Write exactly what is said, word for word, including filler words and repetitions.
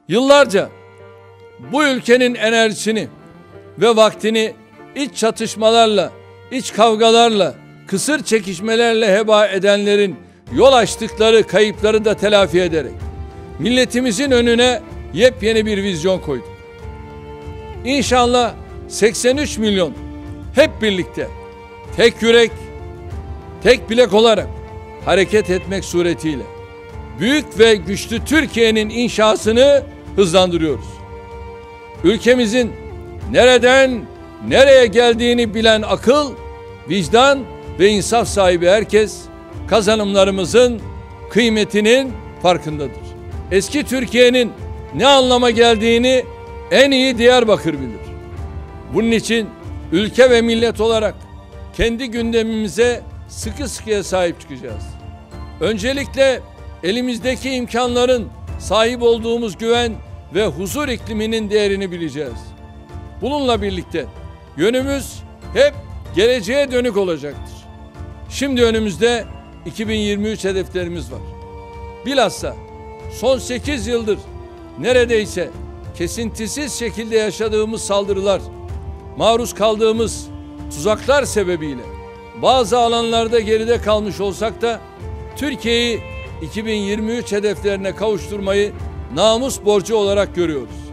Yıllarca bu ülkenin enerjisini ve vaktini iç çatışmalarla, iç kavgalarla, kısır çekişmelerle heba edenlerin yol açtıkları kayıpları da telafi ederek milletimizin önüne yepyeni bir vizyon koyduk. İnşallah seksen üç milyon hep birlikte tek yürek, tek bilek olarak hareket etmek suretiyle büyük ve güçlü Türkiye'nin inşasını hızlandırıyoruz. Ülkemizin nereden nereye geldiğini bilen akıl, vicdan ve insaf sahibi herkes kazanımlarımızın kıymetinin farkındadır. Eski Türkiye'nin ne anlama geldiğini en iyi Diyarbakır bilir. Bunun için ülke ve millet olarak kendi gündemimize sıkı sıkıya sahip çıkacağız. Öncelikle elimizdeki imkanların, sahip olduğumuz güven ve huzur ikliminin değerini bileceğiz. Bununla birlikte yönümüz hep geleceğe dönük olacaktır. Şimdi önümüzde iki bin yirmi üç hedeflerimiz var. Bilhassa son sekiz yıldır neredeyse kesintisiz şekilde yaşadığımız saldırılar, maruz kaldığımız tuzaklar sebebiyle bazı alanlarda geride kalmış olsak da Türkiye'yi iki bin yirmi üç hedeflerine kavuşturmayı namus borcu olarak görüyoruz.